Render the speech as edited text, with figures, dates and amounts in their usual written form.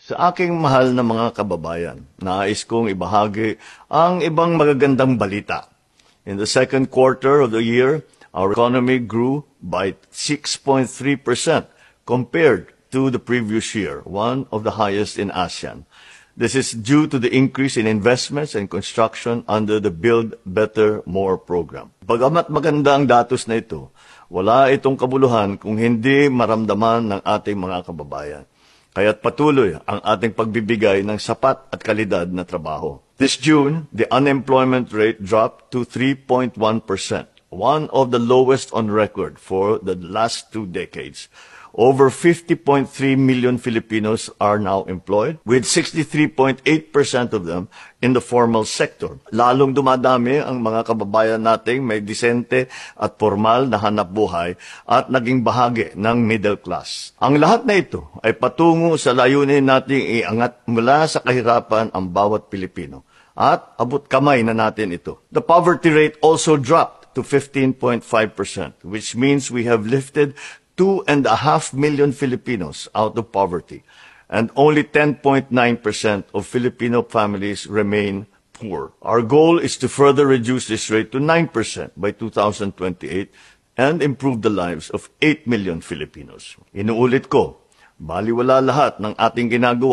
Sa aking mahal na mga kababayan, nais kong ibahagi ang ibang magagandang balita. In the second quarter of the year, our economy grew by 6.3% compared to the previous year, one of the highest in ASEAN. This is due to the increase in investments and construction under the Build Better More program. Bagamat maganda ang datos na ito, wala itong kabuluhan kung hindi maramdaman ng ating mga kababayan. Kaya't patuloy ang ating pagbibigay ng sapat at kalidad na trabaho. This June, the unemployment rate dropped to 3.1%, one of the lowest on record for the last 2 decades. Over 50.3 million Filipinos are now employed, with 63.8% of them in the formal sector. Lalong dumadami ang mga kababayan nating may disente at formal na hanap buhay at naging bahagi ng middle class. Ang lahat na ito ay patungo sa layunin nating iangat mula sa kahirapan ang bawat Pilipino. At abot kamay na natin ito. The poverty rate also dropped to 15.5%, which means we have lifted 2.5 million Filipinos out of poverty, and only 10.9% of Filipino families remain poor. Our goal is to further reduce this rate to 9% by 2028 and improve the lives of 8 million Filipinos. Inuulit ko, baliwala lahat ng ating ginagawa